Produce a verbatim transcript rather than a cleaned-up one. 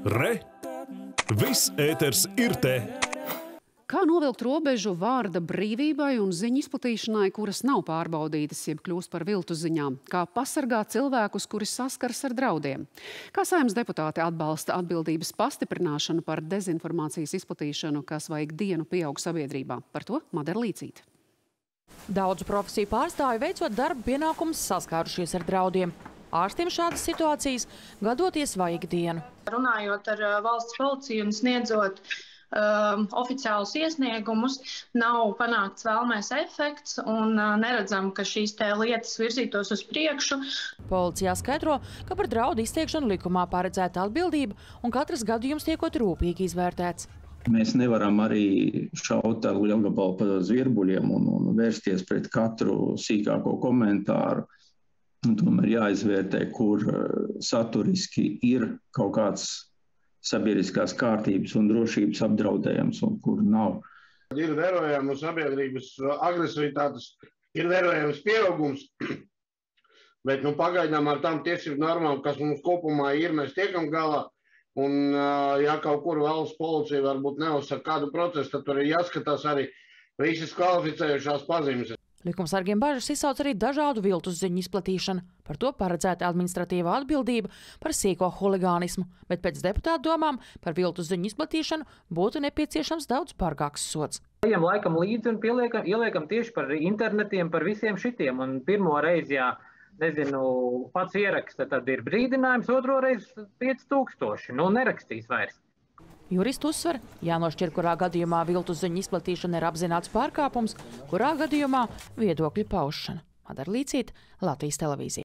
Re! Viss ēters ir te! Kā novilkt robežu vārda brīvībai un ziņu izplatīšanai, kuras nav pārbaudītas, jeb kļūst par viltu ziņām? Kā pasargāt cilvēkus, kuri saskars ar draudiem? Kā Saeimas deputāti atbalsta atbildības pastiprināšanu par dezinformācijas izplatīšanu, kas vai ikdienu pieaug sabiedrībā? Par to Madara Līcīte. Daudzu profesiju pārstāvi veicot darba pienākumus saskārušies ar draudiem. Ārstiem šādas situācijas gadoties vai ikdienu. Runājot ar valsts policiju un sniedzot um, oficiālus iesniegumus, nav panākts vēlmais efekts un uh, neredzam, ka šīs te lietas virzītos uz priekšu. Policijā skaidro, ka par draudu izteikšanu likumā paredzēta atbildība un katrs gadījums tiekot rūpīgi izvērtēts. Mēs nevaram arī šaut ar lielgabalu pa zvirbuļiem un, un vērsties pret katru sīkāko komentāru. Un tomēr jāizvērtē, kur saturiski ir kaut kāds sabiedriskās kārtības un drošības apdraudējums un kur nav. Ir vērojama sabiedrības agresivitātes, ir vērojams pieaugums, bet nu, pagaidām ar tām tiesību normām, kas mums kopumā ir, mēs tiekam galā. Un, ja kaut kur valsts policija varbūt neuzsaka kādu procesu, tad tur ir jāskatās arī visas kvalificējušās pazīmes. Likumsargiem bažas izsauc arī dažādu viltus ziņu izplatīšana. Par to paredzēta administratīvā atbildība par sīko huligānismu, bet pēc deputātu domām par viltus ziņu izplatīšanu būtu nepieciešams daudz bargāks sods. Ejam laikam līdzi un pieliekam, ieliekam tieši par internetiem, par visiem šitiem. Un pirmo reizi, jā, nezinu, pats ieraksta, tad ir brīdinājums, otro reizi pieci tūkstoši. Nu, nerakstīs vairs. Juristi uzsver, jānošķir, kurā gadījumā viltus ziņu izplatīšana ir apzināts pārkāpums, kurā gadījumā viedokļu paušana. Madara Līcīte, Latvijas televīzija.